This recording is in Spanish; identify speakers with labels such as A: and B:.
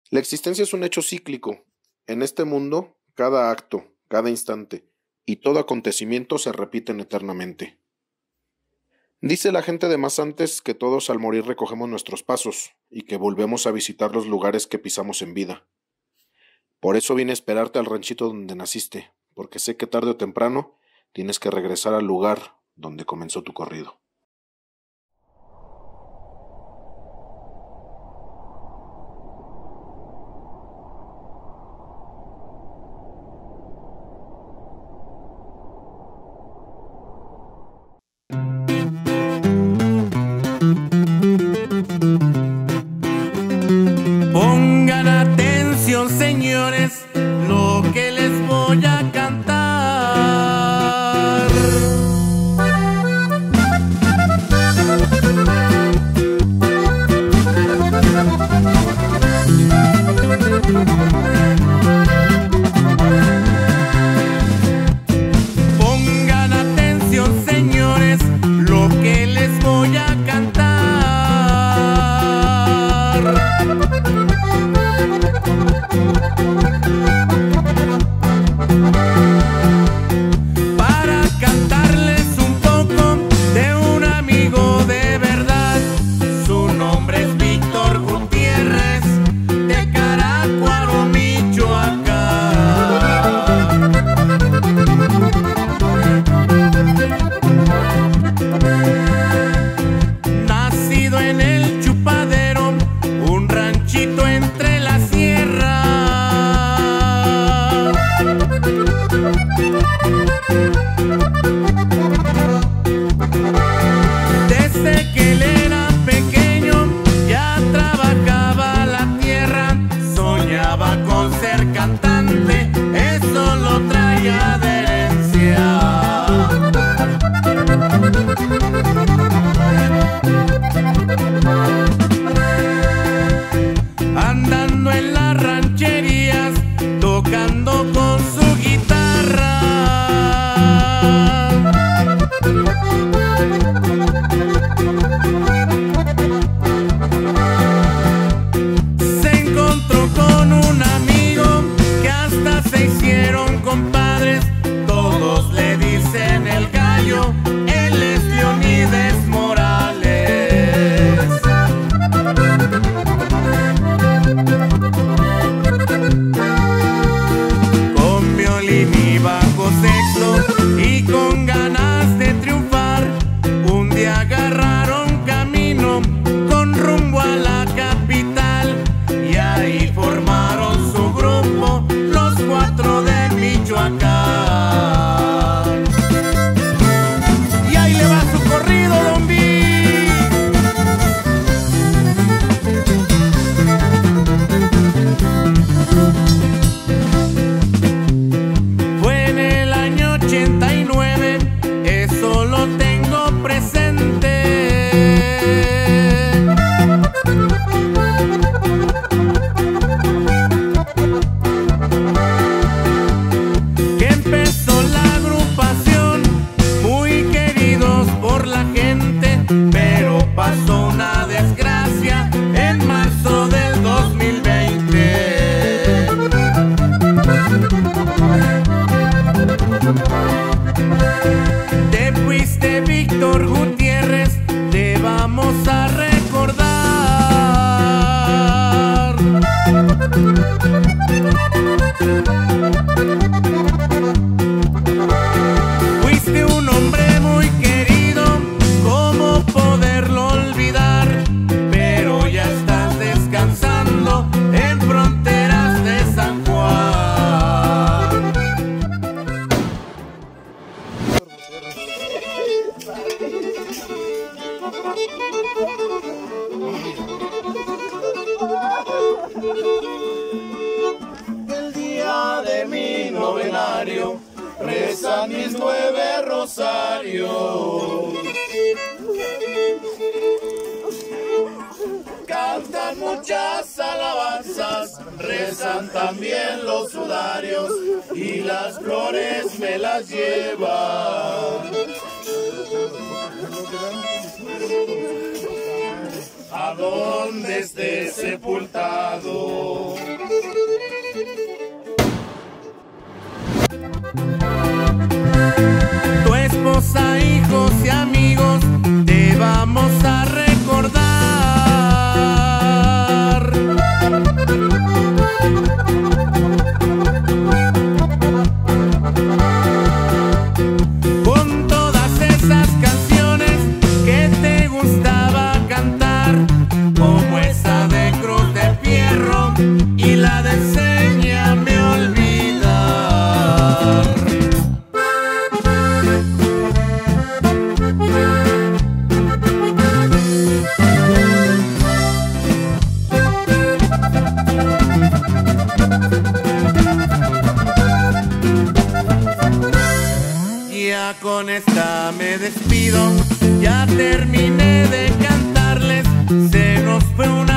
A: La existencia es un hecho cíclico. En este mundo, cada acto, cada instante y todo acontecimiento se repiten eternamente. Dice la gente de más antes que todos al morir recogemos nuestros pasos y que volvemos a visitar los lugares que pisamos en vida. Por eso vine a esperarte al ranchito donde naciste, porque sé que tarde o temprano tienes que regresar al lugar donde comenzó tu corrido.
B: Pongan atención, señores, lo que les voy a cantar. Pongan atención, señores, lo que les voy a cantar. Para cantarles un poco de un amigo de verdad. Su nombre es Víctor Gutiérrez, de Caracuaro, Michoacán. Nacido en el Chupadero, un ranchito entre la sierra. Desde que él era pequeño ya trabajaba la tierra, soñaba con ser cantante, eso lo traía de herencia. Andando en las rancherías, tocando con su guitarra. Se encontró con un amigo que hasta se hicieron compadres. Todos le dicen el gallo, él es Leonides Morales. Con violín y bajo sexto y con ganas de triunfar, un día agarraron camino con rumbo a la capital y ahí formaron su grupo, los cuatro de Michoacán. Y ahí le va su corrido, Don Vic. Fue en el año 89, eso lo tengo presente. Que empezó la agrupación, muy queridos por la gente, pero pasó una desgracia en marzo del 2020. Te fuiste, Víctor Gutiérrez, te vamos a recordar. Fuiste un hombre muy querido, ¿cómo poderlo olvidar? Pero ya estás descansando en fronteras de San Juan. El día de mi novenario rezan mis 9 rosarios. Cantan muchas alabanzas, rezan también los sudarios y las flores me las llevan. A donde esté sepultado. con esta me despido. Ya terminé de cantarles, se nos fue una